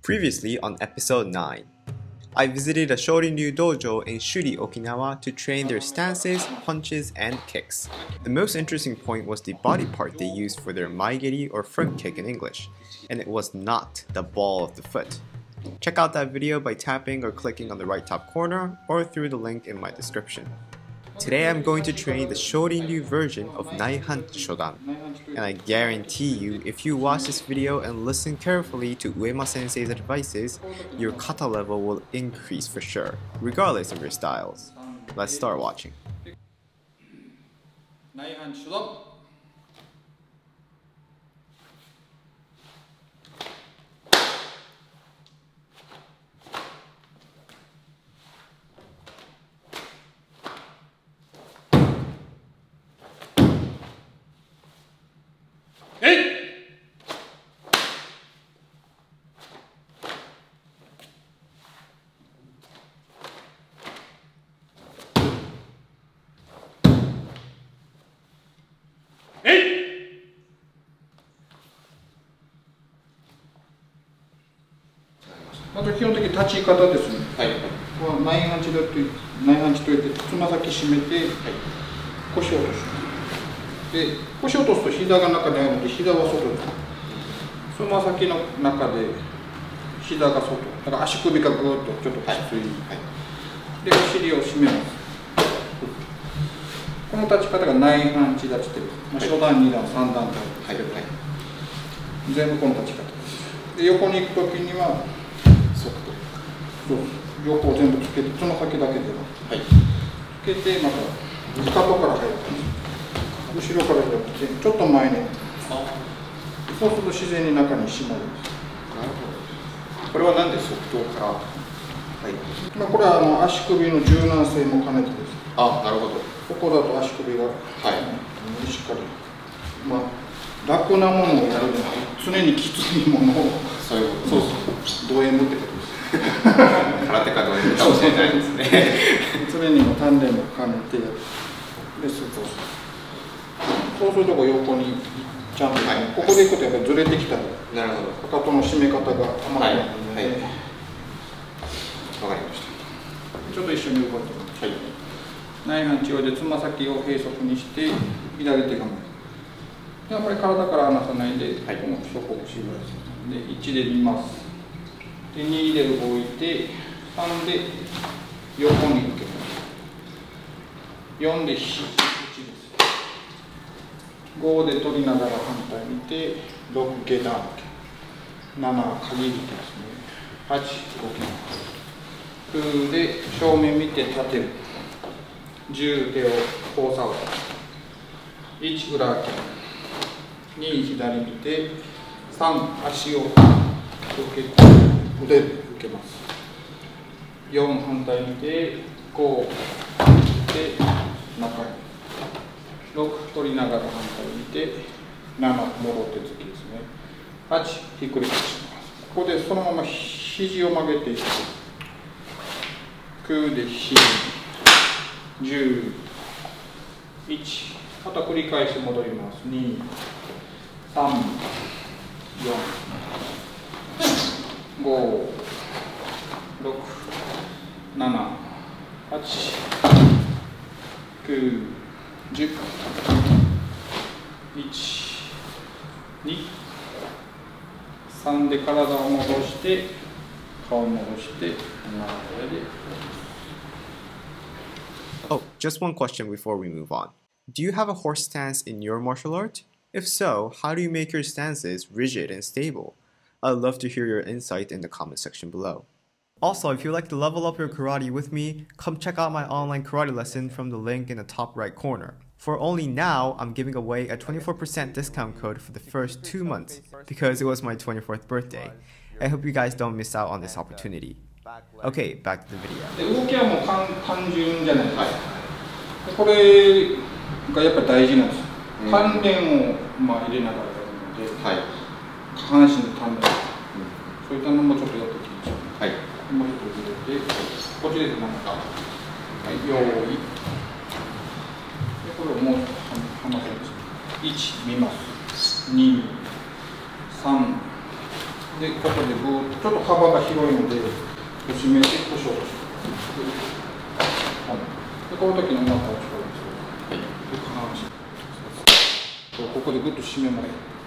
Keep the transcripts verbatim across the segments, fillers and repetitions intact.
Previously on episode nine, I visited a Shorin-ryu dojo in Shuri, Okinawa to train their stances, punches, and kicks. The most interesting point was the body part they used for their maigeri or front kick in English, and it was not the ball of the foot. Check out that video by tapping or clicking on the right top corner or through the link in my description. Today I'm going to train the Shorin-ryu version of Naihan Shodan, and I guarantee you if you watch this video and listen carefully to Uema Sensei's advices, your kata level will increase for sure, regardless of your styles. Let's start watching. Naihan Shodan.まず基本的に立ち方ですね。はい。ここはナインハンチだとナインハンチといってつま先締めて、はい、腰を落とす。で腰を落とすと膝が中に入るので膝は外です。つま先の中で膝が外。だから足首がぐーっとちょっときつい。はいはい、でお尻を締めます。この立ち方がナインハンチ立ちっていう。まあ、初段、二段、三段とあるんですけど、はいはい、全部この立ち方です。で横に行くときにはそう両方全部つけて、つま先だけでは、はい、つけて、またかかとから入る後ろから入ってちょっと前にそうすると自然に中に締まります。なるほど。これは何で側頭から、はい、まあこれはあの足首の柔軟性も兼ねてです。あ、なるほど。ここだと足首が、はい、しっかり、まあ楽なものをやるのは常にきついものを、そういうこと、そうそう、ド M ってことです。空手かド M かもしれないですね。常にも鍛錬も兼ねて、で、そうそう。そうするとこ横にちゃんと、はい、ここでいくとやっぱりずれてきたり、なるほど。かかとの締め方があまりないので、はいはい、わかりました。ちょっと一緒に動いてみます。はい。ナインハンチ用でつま先を平足にして左手が前。あんまり体から離さないで、はい、この底を絞らせて、でいちで見ます。でにで動いて、さんで横に受けます。よんでいちです。ごで取りながら反対見て、ろく下段なな鍵引きですね。はち動きます。きゅうで正面見て立てる。じゅう手を交差を。いち裏開け。に左見て、さん足を受けて腕で受けます。よん反対見て、ごで中に、ろく取りながら反対見て、なな戻って突きですね。はちひっくり返します。ここでそのまま肘を曲げていく。きゅうで肘、じゅう、いちまた繰り返して戻ります。にさん、よん、ご、ろく、なな、はち、きゅう、じゅう、いち、に、さんで体を戻して、顔を戻して、 Oh, just one question before we move on. Do you have a horse stance in your martial art? If so, how do you make your stances rigid and stable? I'd love to hear your insight in the comment section below. Also, if you'd like to level up your karate with me, come check out my online karate lesson from the link in the top right corner. For only now, I'm giving away a twenty-four percent discount code for the first two months because it was my twenty-fourth birthday. I hope you guys don't miss out on this opportunity. Okay, back to the video. 動きはもう単純じゃないですか。これがやっぱり大事なんです。鍛錬をまあ入れながらやるので、はい、下半身の鍛錬、うん、そういったのもちょっとやっていきましょう。はい、もうちょっと入れて、こっちですなんか、はい、用意。でこれをもう離せます。いち見ます。に、さん、 でここでぐーっとちょっと幅が広いので締めて故障をしてでこの時のお腹を力をつけて下半身ここでぐっと締めます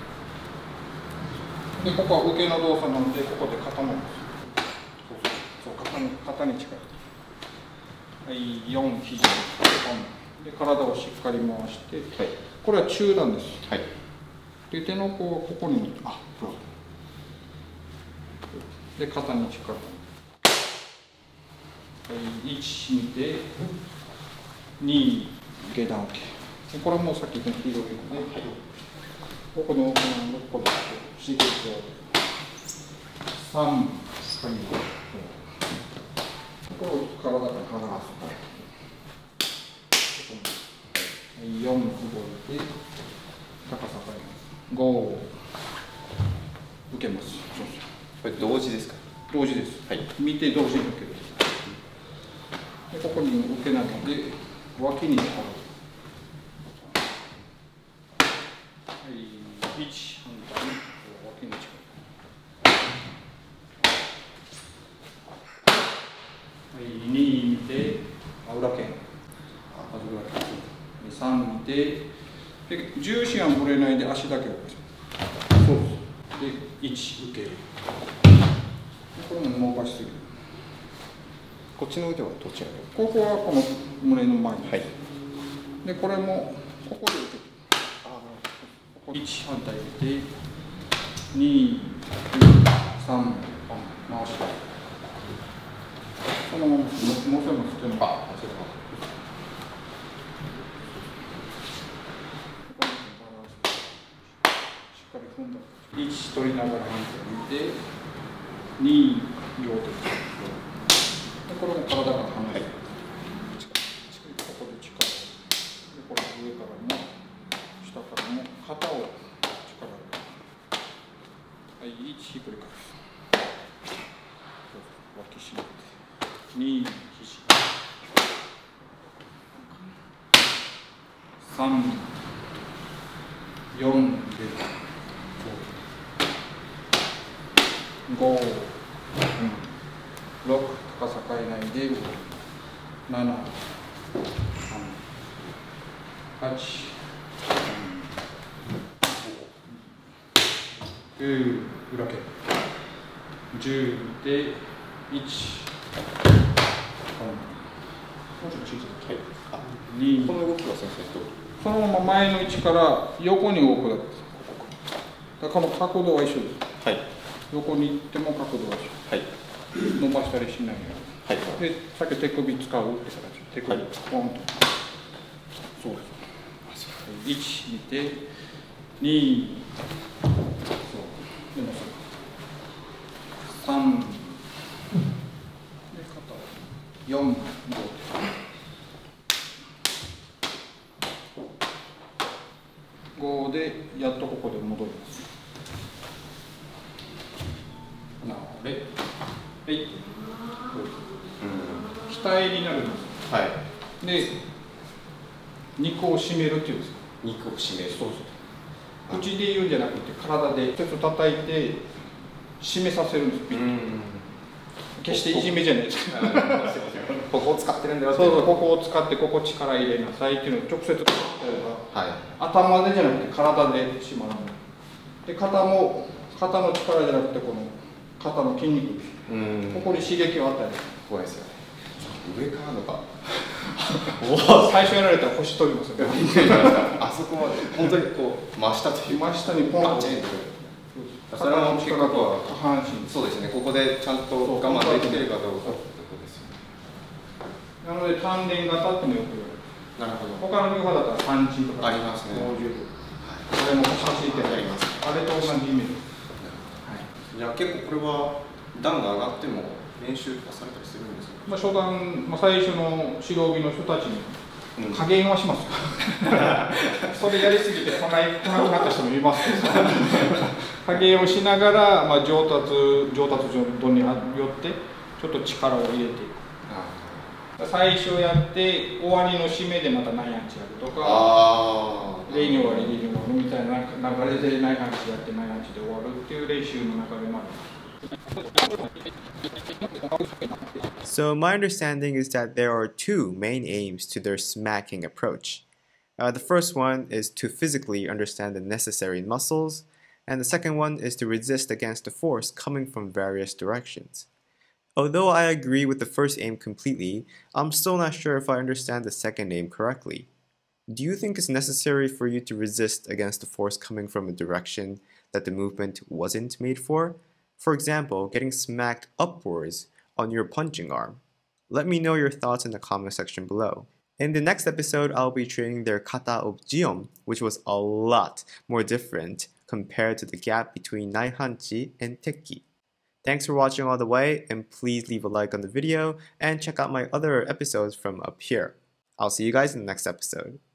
でここは受けの動作なのでここで肩もそうそう肩に肩に力はいよん肘で体をしっかり回して、はい、これは中段です、はい、で手の甲をここに持ってあそうで肩に力はいいち見てに下段受けこれもさっきの広げて、はい、ここのここで刺激をさんこれを体から離すよん動いて高さ変えますご受けますそうこれ同時ですか？ 同時です、はい、見て同時に受けるでここに受けないので脇に力はいいち反対に脇に力はいに見てあ裏剣あ裏剣さん見てで重心はぶれないで足だけをそうでいち受けるこれも伸ばしすぎるこっちの腕はどちらでここはこの胸の前に、 はい、 でこれもここで受けるあいち反対入れてにさん回してそのまま乗せます手のあ乗せるしっかり踏んだいち取りながら反対見てに両手これも体が離れて、はい、ここで力をでこれ上からも下からも肩を力をはいいちひっくり返す脇締めてに肘さんよんでごろく高さ変えないでななはちきゅう裏剣じゅうでいちもうちょっと小さい、はい、にこの動きは先生どうそのまま前の位置から横に動くだけですだからこの角度は一緒です、はい、横に行っても角度は一緒、はい、伸ばしたりしないように、はい、でさっき手首使うって形手首、はい、ポンとそうですいち見てにそうでもさんで肩よんごごでやっとここで戻りますなのではい額になるんです、はい、で肉を締めるっていうんですか肉を締めるそうそう口で言うんじゃなくて体でちょっと叩いて締めさせるんですピッと決していじめじゃないですかここを使ってるんだよそうそうここを使ってここ力入れなさいっていうのを直接やれば、はい、頭でじゃなくて体で締まるで肩も肩の力じゃなくてこの肩の筋肉ここに刺激を与える怖いですよね上からのか最初やられたら腰取りますよねあそこまで本当にこう真下という真下にポンとそれは力と下半身そうですねここでちゃんと我慢できてるかどうかってことですよねなので鍛錬型ってもよく言われるなるほど他の流派だったらパンチとかありますねこれも走ってありますあれと同じイメージじゃあ結構これは段が上がっても練習とかされたりするんですか？ まあ初段、まあ、最初の白帯の人たちに加減はしますよ、うん、それやりすぎて来ない来なくなった人もいますけど加減をしながら、まあ、上達上達度によってちょっと力を入れていく最初やって終わりの締めでまたナイアンチやるとか、レイに終わりレイに終わるみたいな流れでナイアンチやってナイアンチで終わるっていう練習の中でもある。 So my understanding is that there are two main aims to their smacking approach. Uh, the first one is to physically understand the necessary muscles, and the second one is to resist against the force coming from various directions. Although I agree with the first aim completely, I'm still not sure if I understand the second aim correctly. Do you think it's necessary for you to resist against the force coming from a direction that the movement wasn't made for? For example, getting smacked upwards on your punching arm. Let me know your thoughts in the comment section below. In the next episode, I'll be training their kata of Jion, which was a lot more different compared to the gap between Naihanchi and Tekki. Thanks for watching all the way, and please leave a like on the video and check out my other episodes from up here. I'll see you guys in the next episode.